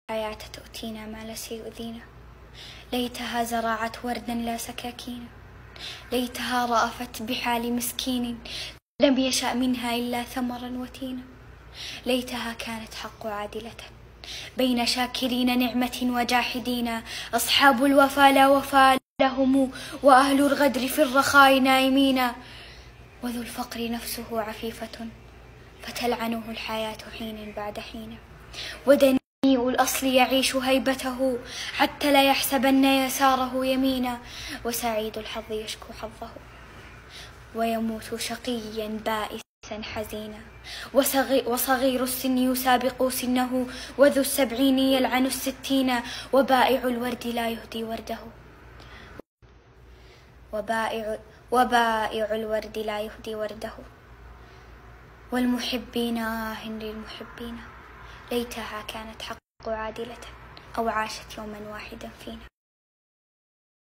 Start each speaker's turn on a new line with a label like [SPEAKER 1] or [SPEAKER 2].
[SPEAKER 1] الحياة تؤتينا ما ليس يؤذينا. ليتها زرعت وردا لا سكاكين، ليتها رأفت بحال مسكين لم يشأ منها إلا ثمرا وتينا. ليتها كانت حق عادلة بين شاكرين نعمة وجاحدين. أصحاب الوفا لا وفاء لهم، وأهل الغدر في الرخاء نائمين. وذو الفقر نفسه عفيفة فتلعنه الحياة حين بعد حين. ودنيء الأصل يعيش هيبته حتى لا يحسبن يساره يمينا. وسعيد الحظ يشكو حظه ويموت شقيا بائسا حزينا. وصغير السن يسابق سنه، وذو السبعين يلعن الستين. وبائع الورد لا يهدي ورده، وبائع الورد لا يهدي ورده. والمحبين للمحبين، ليتها كانت حق عادلة أو عاشت يوما واحدا فينا.